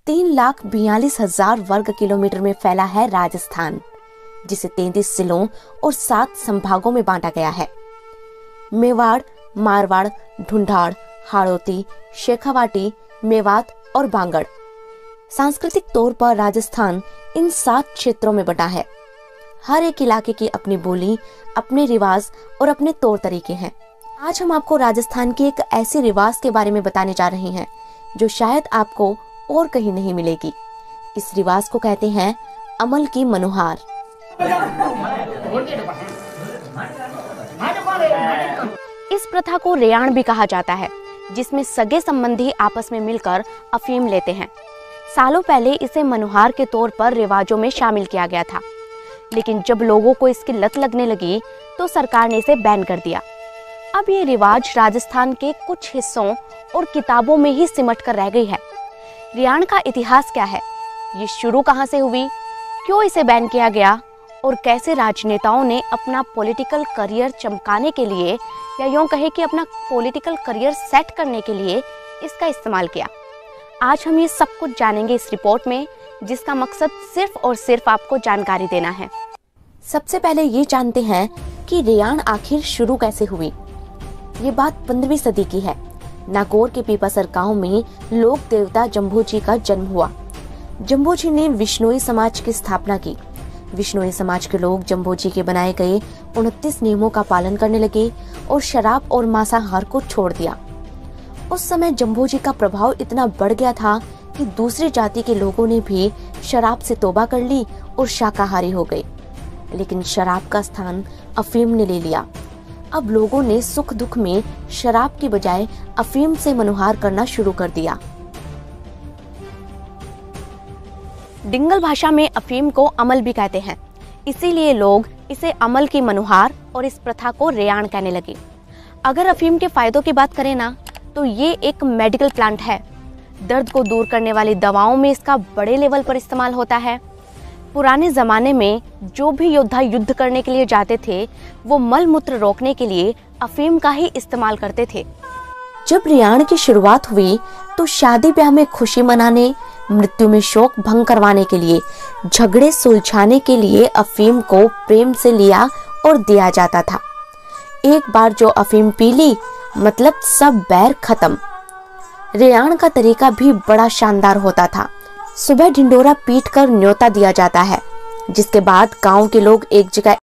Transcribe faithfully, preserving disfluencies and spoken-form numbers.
तीन लाख बयालीस हजार वर्ग किलोमीटर में फैला है राजस्थान, जिसे तैंतीस जिलों और सात संभागों में बांटा गया है। मेवाड़, मारवाड़, ढूंढाड़, हाड़ौती, शेखावाटी, मेवात और बांगड़। सांस्कृतिक तौर पर राजस्थान इन सात क्षेत्रों में बटा है। हर एक इलाके की अपनी बोली, अपने रिवाज और अपने तौर तरीके हैं। आज हम आपको राजस्थान की एक ऐसी रिवाज के बारे में बताने जा रहे हैं जो शायद आपको और कहीं नहीं मिलेगी। इस रिवाज को कहते हैं अमल की मनुहार। इस प्रथा को रेयाण भी कहा जाता है, जिसमें सगे संबंधी आपस में मिलकर अफीम लेते हैं। सालों पहले इसे मनुहार के तौर पर रिवाजों में शामिल किया गया था, लेकिन जब लोगों को इसकी लत लगने लगी तो सरकार ने इसे बैन कर दिया। अब ये रिवाज राजस्थान के कुछ हिस्सों और किताबों में ही सिमट कर रह गई है। रेयाण का इतिहास क्या है, ये शुरू कहाँ से हुई, क्यों इसे बैन किया गया और कैसे राजनेताओं ने अपना पॉलिटिकल करियर चमकाने के लिए या यूं कहे कि अपना पॉलिटिकल करियर सेट करने के लिए इसका इस्तेमाल किया। आज हम ये सब कुछ जानेंगे इस रिपोर्ट में, जिसका मकसद सिर्फ और सिर्फ आपको जानकारी देना है। सबसे पहले ये जानते हैं कि रेयाण आखिर शुरू कैसे हुई। ये बात पंद्रहवीं सदी की है। नागौर के पीपासर गांव में लोक देवता जम्भूजी का जन्म हुआ। जम्भूजी ने विश्नोई समाज की स्थापना की। विश्नोई समाज के लोग जम्भूजी के बनाए गए उनतीस नियमों का पालन करने लगे और शराब और मांसाहार को छोड़ दिया। उस समय जम्भूजी का प्रभाव इतना बढ़ गया था कि दूसरी जाति के लोगों ने भी शराब से तौबा कर ली और शाकाहारी हो गए। लेकिन शराब का स्थान अफीम ने ले लिया। अब लोगों ने सुख दुख में शराब की बजाय अफीम से मनुहार करना शुरू कर दिया। डिंगल भाषा में अफीम को अमल भी कहते हैं, इसीलिए लोग इसे अमल की मनुहार और इस प्रथा को रेयाण कहने लगे। अगर अफीम के फायदों की बात करें ना, तो ये एक मेडिकल प्लांट है। दर्द को दूर करने वाली दवाओं में इसका बड़े लेवल पर इस्तेमाल होता है। पुराने जमाने में जो भी योद्धा युद्ध करने के लिए जाते थे, वो मल मूत्र रोकने के लिए अफीम का ही इस्तेमाल करते थे। जब रेयाण की शुरुआत हुई तो शादी ब्याह में खुशी मनाने, मृत्यु में शोक भंग करवाने के लिए, झगड़े सुलझाने के लिए अफीम को प्रेम से लिया और दिया जाता था। एक बार जो अफीम पी ली, मतलब सब बैर खत्म। रेयाण का तरीका भी बड़ा शानदार होता था। सुबह ढिंडोरा पीट कर न्योता दिया जाता है, जिसके बाद गांव के लोग एक जगह